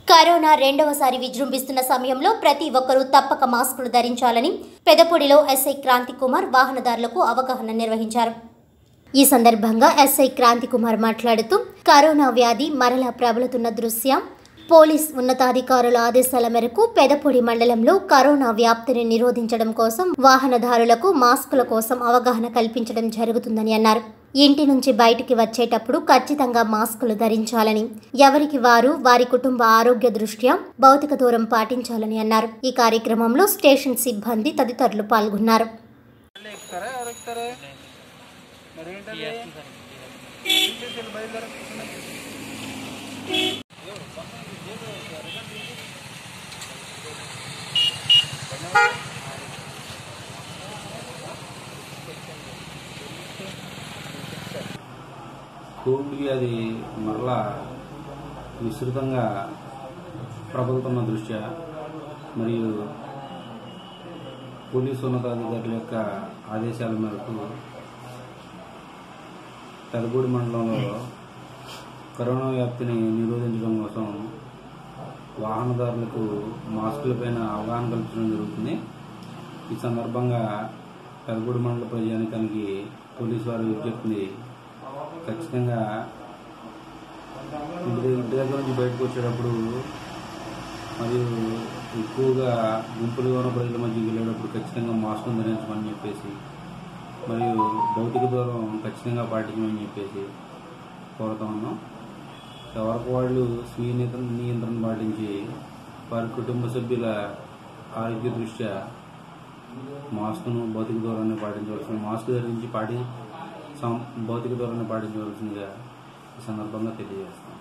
Corona రెండవసారి విజృంభిస్తున్న సమయంలో ప్రతి ఒక్కరూ తప్పక మాస్కులు ధరించాలని పెదపూడిలో ఎస్ఐ క్రాంతి కుమార్ వాహనదారులకు అవగాహన నిర్వహించారు. ఈ సందర్భంగా ఎస్ఐ క్రాంతి కుమార్ మాట్లాడుతూ కరోనా వ్యాధి మరలా ప్రబలుతున్న దృష్ట్యా పోలీస్ ఉన్నతాధికారుల ఆదేశాల మేరకు పెదపూడి మండలంలో కరోనా వ్యాప్తిని నిరోధించడం కోసం వాహనదారులకు మాస్కుల కోసం అవగాహన కల్పించడం జరుగుతుందని అన్నారు. ఇంటి నుంచి బయటికి వచ్చేటప్పుడు ఖచ్చితంగా మాస్కులు ధరించాలని, ఎవరికి వారు వారి కుటుంబ ఆరోగ్య దృష్ట్యా భౌతిక దూరం పాటించాలని అన్నారు. ఈ కార్యక్రమంలో స్టేషన్ సిబ్బంది తదితరులు పాల్గొన్నారు. కోవిడ్ వ్యాధి మరలా విస్తృతంగా ప్రబలుతున్న దృష్ట్యా మరియు పోలీసు ఉన్నతాధికారుల యొక్క ఆదేశాల మేరకు పెదపూడి మండలంలో కరోనా వ్యాప్తిని నిరోధించడం కోసం వాహనదారులకు మాస్కులపైన అవగాహన కల్పించడం జరుగుతుంది. ఈ సందర్భంగా పెదపూడి మండల ప్రజానికానికి పోలీసు వారి విజ్ఞప్తిని ఖచ్చితంగా ఇంటి దగ్గర నుంచి బయటకు వచ్చేటప్పుడు మరియు ఎక్కువగా గుంపులుగా ఉన్న ప్రజల మధ్యకి వెళ్ళేటప్పుడు ఖచ్చితంగా మాస్కులు ధరించమని చెప్పేసి మరియు భౌతిక దూరం ఖచ్చితంగా పాటించమని చెప్పేసి కోరుతా ఉన్నాం. ఎవరికి వాళ్ళు స్వీయ నియంత్రణ పాటించి వారి కుటుంబ సభ్యుల ఆరోగ్య దృష్ట్యా మాస్కును భౌతిక దూరాన్ని పాటించవలసింది, మాస్క్ ధరించి భౌతిక దూరాన్ని పాటించవలసిందిగా ఈ సందర్భంగా తెలియజేస్తాం.